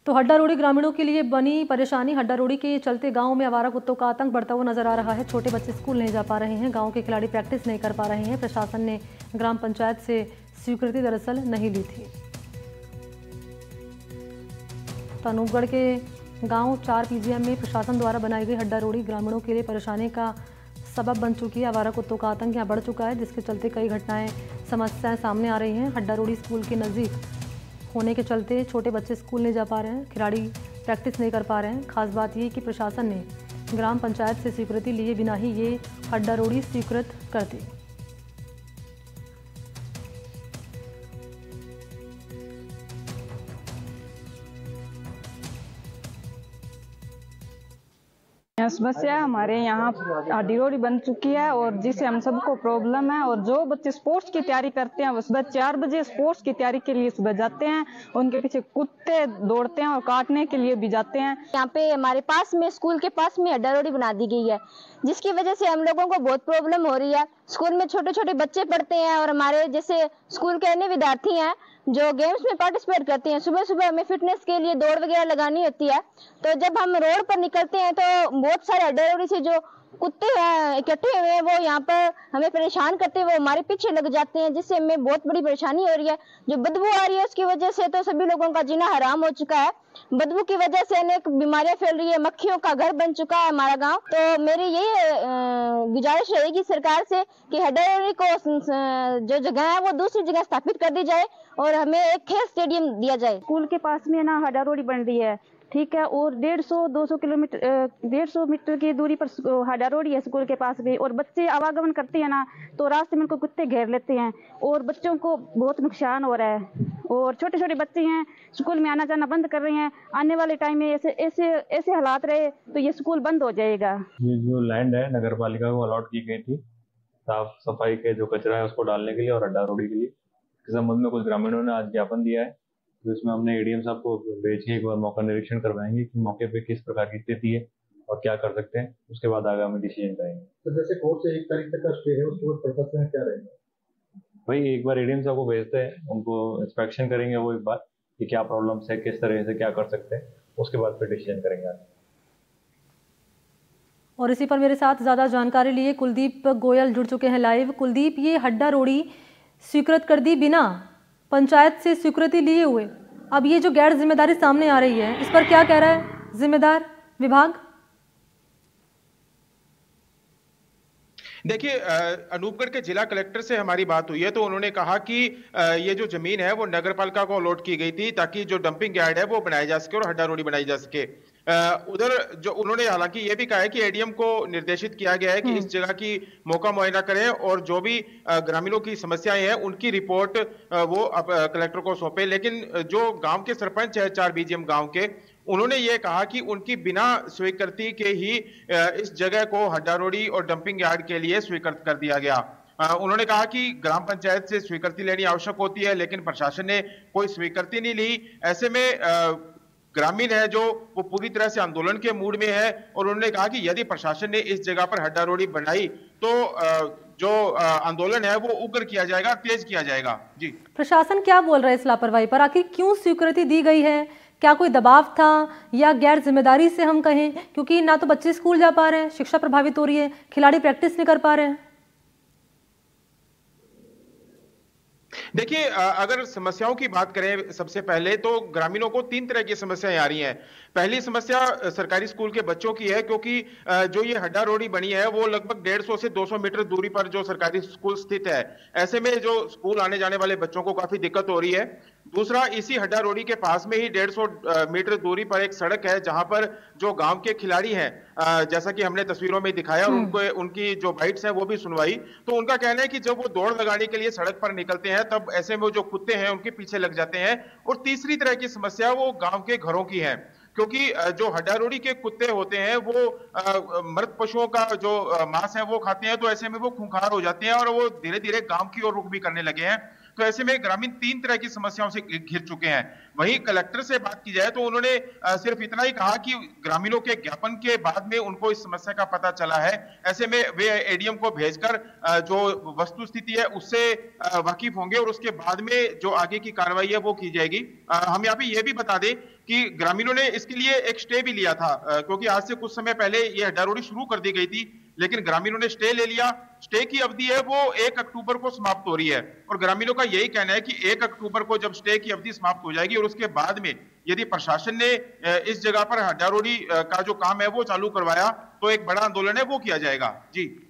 तो हड्डा रोड़ी ग्रामीणों के लिए बनी परेशानी। हड्डा रोड़ी के चलते गांव में आवारा कुत्तों का आतंक बढ़ता हुआ नजर आ रहा है। छोटे बच्चे स्कूल नहीं जा पा रहे हैं, गांव के खिलाड़ी प्रैक्टिस नहीं कर पा रहे हैं। प्रशासन ने ग्राम पंचायत से स्वीकृति दरअसल नहीं ली थी। तो अनूपगढ़ के गांव 4 पीजीएम में प्रशासन द्वारा बनाई गई हड्डा रोड़ी ग्रामीणों के लिए परेशानी का सबब बन चुकी है। आवारा कुत्तों का आतंक यहाँ बढ़ चुका है, जिसके चलते कई समस्याएं सामने आ रही हैं। हड्डा रोड़ी स्कूल के नज़दीक होने के चलते छोटे बच्चे स्कूल नहीं जा पा रहे हैं, खिलाड़ी प्रैक्टिस नहीं कर पा रहे हैं। खास बात ये कि प्रशासन ने ग्राम पंचायत से स्वीकृति लिए बिना ही ये हड्डा रोड़ी स्वीकृत कर दी। समस्या हमारे यहाँ हड्डी रोड़ी बन चुकी है और जिससे हम सबको प्रॉब्लम है। और जो बच्चे स्पोर्ट्स की तैयारी करते हैं वो सुबह 4 बजे स्पोर्ट्स की तैयारी के लिए सुबह जाते हैं, उनके पीछे कुत्ते दौड़ते हैं और काटने के लिए भी जाते हैं। यहाँ पे हमारे पास में स्कूल के पास में हड्डा रोड़ी बना दी गई है, जिसकी वजह से हम लोगों को बहुत प्रॉब्लम हो रही है। स्कूल में छोटे छोटे बच्चे पढ़ते हैं और हमारे जैसे स्कूल के अन्य विद्यार्थी हैं जो गेम्स में पार्टिसिपेट करते हैं। सुबह सुबह हमें फिटनेस के लिए दौड़ वगैरह लगानी होती है, तो जब हम रोड पर निकलते हैं तो बहुत सारे हड्डा रोड़ी से जो कुत्ते इकट्ठे हुए हैं वो यहाँ पर हमें परेशान करते हैं, वो हमारे पीछे लग जाते हैं, जिससे हमें बहुत बड़ी परेशानी हो रही है। जो बदबू आ रही है उसकी वजह से तो सभी लोगों का जीना हराम हो चुका है। बदबू की वजह से अनेक बीमारियां फैल रही है, मक्खियों का घर बन चुका है हमारा गांव। तो मेरी यही गुजारिश रहेगी सरकार से कि हड्डा रोड़ी को जो जगह है वो दूसरी जगह स्थापित कर दी जाए और हमें एक खेल स्टेडियम दिया जाए। स्कूल के पास में ना हड्डा रोड़ी बन रही है, ठीक है, और 150-200 किलोमीटर 150 मीटर की दूरी पर हड्डा रोड़ी है स्कूल के पास भी। और बच्चे आवागमन करते हैं ना तो रास्ते में उनको कुत्ते घेर लेते हैं और बच्चों को बहुत नुकसान हो रहा है। और छोटे छोटे बच्चे हैं, स्कूल में आना जाना बंद कर रहे हैं। आने वाले टाइम में ऐसे हालात रहे तो ये स्कूल बंद हो जाएगा। ये जो लैंड है नगर पालिका को अलॉट की गई थी साफ सफाई के जो कचरा है उसको डालने के लिए और हड्डा रोड़ी के लिए। इस संबंध में कुछ ग्रामीणों ने आज ज्ञापन दिया है, तो इसमें हमने एडीएम साहब को भेज के एक बार मौका निरीक्षण करवाएंगे कि मौके पे किस प्रकार की स्थिति है और क्या कर सकते हैं, उसके बाद आगामी डिसीजन करेंगे। तो जैसे कोर्ट से 1 तारीख तक का स्टे है, उसके बाद प्रशासन क्या रहेगा? भाई एक बार एडीएम साहब को भेजते हैं, उनको इंस्पेक्शन करेंगे वो एक बार कि क्या प्रॉब्लम्स है, किस तरह से क्या कर सकते हैं, उसके बाद फिर डिसीजन करेंगे। और इसी पर मेरे साथ ज़्यादा जानकारी लिए कुलदीप गोयल जुड़ चुके हैं लाइव। कुलदीप, ये हड्डा रोड़ी स्वीकृत कर दी बिना पंचायत से स्वीकृति लिए हुए, अब ये जो गैर जिम्मेदारी सामने आ रही है, इस पर क्या कह रहा है जिम्मेदार विभाग? देखिए, अनूपगढ़ के जिला कलेक्टर से हमारी बात हुई है तो उन्होंने कहा कि ये जो जमीन है वो नगर पालिका को अलॉट की गई थी ताकि जो डंपिंग यार्ड है वो बनाया जा सके और हड्डा रोड़ी बनाई जा सके। उधर जो उन्होंने हालांकि ये भी कहा है कि एडीएम को निर्देशित किया गया है कि इस जगह की मौका मुआयना करें और जो भी ग्रामीणों की समस्याएं हैं उनकी रिपोर्ट वो कलेक्टर को सौंपे। लेकिन जो गांव के सरपंच है 4 बीजीएम गांव के, उन्होंने ये कहा कि उनकी बिना स्वीकृति के ही इस जगह को हड्डा रोड़ी और डंपिंग यार्ड के लिए स्वीकृत कर दिया गया। उन्होंने कहा कि ग्राम पंचायत से स्वीकृति लेनी आवश्यक होती है, लेकिन प्रशासन ने कोई स्वीकृति नहीं ली। ऐसे में ग्रामीण है जो वो पूरी तरह से आंदोलन के मूड में है और उन्होंने कहा कि यदि प्रशासन ने इस जगह पर हड्डा रोड़ी बनाई तो जो आंदोलन है वो उग्र किया जाएगा, तेज किया जाएगा। जी, प्रशासन क्या बोल रहा है इस लापरवाही पर? आखिर क्यों स्वीकृति दी गई है? क्या कोई दबाव था या गैर जिम्मेदारी से हम कहें? क्योंकि ना तो बच्चे स्कूल जा पा रहे हैं, शिक्षा प्रभावित हो रही है, खिलाड़ी प्रैक्टिस नहीं कर पा रहे हैं। देखिए, अगर समस्याओं की बात करें सबसे पहले तो ग्रामीणों को 3 तरह की समस्याएं आ रही हैं। पहली समस्या सरकारी स्कूल के बच्चों की है, क्योंकि जो ये हड्डा रोड़ी बनी है वो लगभग 150 से 200 मीटर दूरी पर जो सरकारी स्कूल स्थित है। ऐसे में जो स्कूल आने जाने वाले बच्चों को काफी दिक्कत हो रही है। दूसरा, इसी हड्डा रोड़ी के पास में ही 150 मीटर दूरी पर एक सड़क है जहां पर जो गांव के खिलाड़ी हैं, जैसा कि हमने तस्वीरों में दिखाया और उनको उनकी जो बाइट्स हैं वो भी सुनवाई, तो उनका कहना है कि जब वो दौड़ लगाने के लिए सड़क पर निकलते हैं तब ऐसे में जो कुत्ते हैं उनके पीछे लग जाते हैं। और तीसरी तरह की समस्या वो गांव के घरों की है, क्योंकि जो हड्डा रोड़ी के कुत्ते होते हैं वो मृत पशुओं का जो मांस है वो खाते हैं, तो ऐसे में वो खूंखार हो जाते हैं और वो धीरे धीरे गांव की ओर रुख भी करने लगे हैं। तो ऐसे में ग्रामीण 3 तरह की समस्याओं से घिर चुके हैं। वहीं कलेक्टर से बात की जाए तो उन्होंने सिर्फ इतना ही कहा कि ग्रामीणों के ज्ञापन के बाद में उनको इस समस्या का पता चला है। ऐसे में वे एडीएम को भेजकर जो वस्तु स्थिति है उससे वाकिफ होंगे और उसके बाद में जो आगे की कार्रवाई है वो की जाएगी। हम यहाँ पे ये भी बता दें कि ग्रामीणों ने इसके लिए एक स्टे भी लिया था, क्योंकि आज से कुछ समय पहले ये हड्डा रोड़ी शुरू कर दी गई थी, लेकिन ग्रामीणों ने स्टे ले लिया। स्टे की अवधि है वो 1 अक्टूबर को समाप्त हो रही है और ग्रामीणों का यही कहना है कि 1 अक्टूबर को जब स्टे की अवधि समाप्त हो जाएगी और उसके बाद में यदि प्रशासन ने इस जगह पर हड्डा रोड़ी का जो काम है वो चालू करवाया तो एक बड़ा आंदोलन है वो किया जाएगा। जी।